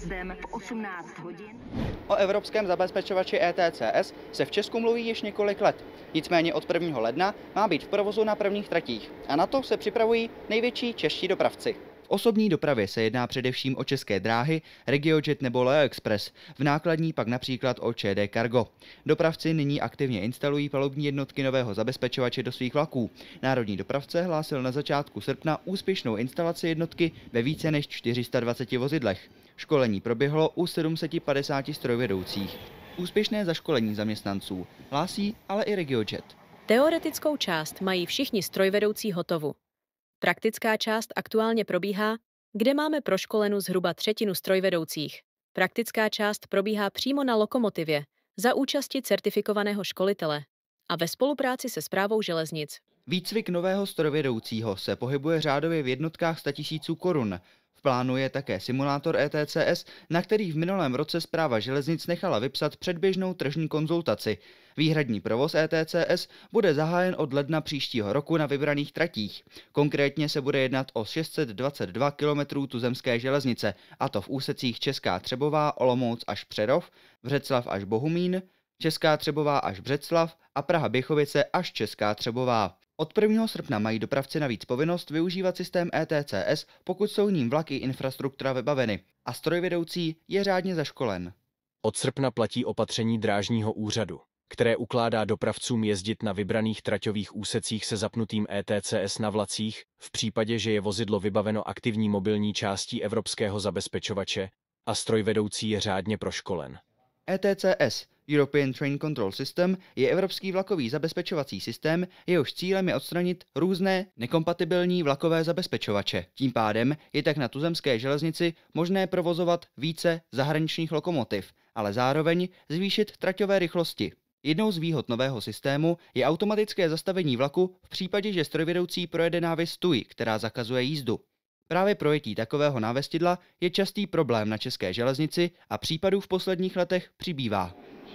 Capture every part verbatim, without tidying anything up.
Sjezdem v osmnáct hodin. O evropském zabezpečovači E T C S se v Česku mluví již několik let. Nicméně od prvního ledna má být v provozu na prvních tratích a na to se připravují největší čeští dopravci. V osobní dopravě se jedná především o České dráhy, RegioJet nebo Leo Express, v nákladní pak například o Č D Cargo. Dopravci nyní aktivně instalují palubní jednotky nového zabezpečovače do svých vlaků. Národní dopravce hlásil na začátku srpna úspěšnou instalaci jednotky ve více než čtyři sta dvaceti vozidlech. Školení proběhlo u sedm set padesáti strojvedoucích. Úspěšné zaškolení zaměstnanců hlásí ale i RegioJet. Teoretickou část mají všichni strojvedoucí hotovu. Praktická část aktuálně probíhá, kde máme proškolenu zhruba třetinu strojvedoucích. Praktická část probíhá přímo na lokomotivě za účasti certifikovaného školitele a ve spolupráci se Správou železnic. Výcvik nového strojvedoucího se pohybuje řádově v jednotkách statisíců korun. V plánu je také simulátor E T C S, na který v minulém roce Správa železnic nechala vypsat předběžnou tržní konzultaci. Výhradní provoz E T C S bude zahájen od ledna příštího roku na vybraných tratích. Konkrétně se bude jednat o šest set dvacet dva kilometrů tuzemské železnice, a to v úsecích Česká Třebová, Olomouc až Přerov, Břeclav až Bohumín, Česká Třebová až Břeclav a Praha-Běchovice až Česká Třebová. Od prvního srpna mají dopravci navíc povinnost využívat systém E T C S, pokud jsou ním vlaky infrastruktura vybaveny a strojvedoucí je řádně zaškolen. Od srpna platí opatření drážního úřadu, které ukládá dopravcům jezdit na vybraných traťových úsecích se zapnutým E T C S na vlacích v případě, že je vozidlo vybaveno aktivní mobilní částí evropského zabezpečovače a strojvedoucí je řádně proškolen. E T C S, European Train Control System, je evropský vlakový zabezpečovací systém, jehož cílem je odstranit různé nekompatibilní vlakové zabezpečovače. Tím pádem je tak na tuzemské železnici možné provozovat více zahraničních lokomotiv, ale zároveň zvýšit traťové rychlosti. Jednou z výhod nového systému je automatické zastavení vlaku v případě, že strojvedoucí projede návěs tuj, která zakazuje jízdu. Právě projetí takového návestidla je častý problém na české železnici a případů v posledních letech přibývá.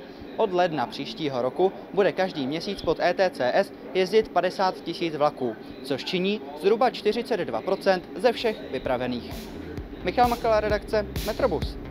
Od ledna příštího roku bude každý měsíc pod E T C S jezdit padesát tisíc vlaků, což činí zhruba čtyřicet dva procent ze všech vypravených. Michal Makala, redakce Metrobus.